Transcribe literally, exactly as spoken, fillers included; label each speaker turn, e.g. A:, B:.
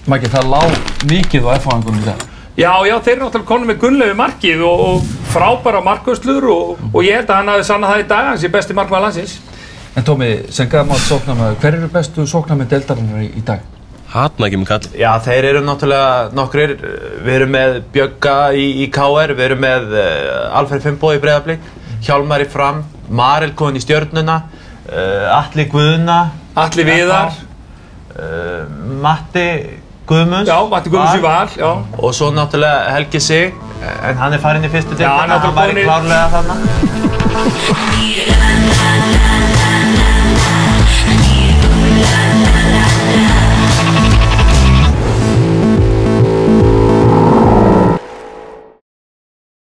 A: Maggi, það lá mikið á F H-angunum í dag.
B: Já, já, þeir eru náttúrulega konum með Gunnlaugu markið og, og frábæra markvörslur og, og ég held að hann hafi sannað það í dag, hans er besti markmaður landsins.
A: En Tómi, sem gamall sóknarmaður, hver eru bestu sóknarmenn deildarinnar í, í dag?
C: Hatna ekki með kall.
D: Já, þeir eru náttúrulega nokkrir. Við erum með Bjögga í, í K R, við erum með uh, Alfred Finnboga í Breiðablik, Hjálmar í Fram, Marel kominn í Stjörnuna, uh, Atli Guðna,
B: Atli Viðar,
D: uh, Matti Guðmunds.
B: Já, Matti Guðmunds í Val, já.
D: Og svo náttúrulega Helgi Sig, en hann er farinn í fyrstu deildina,
B: hann
D: hann væri klárlega þarna.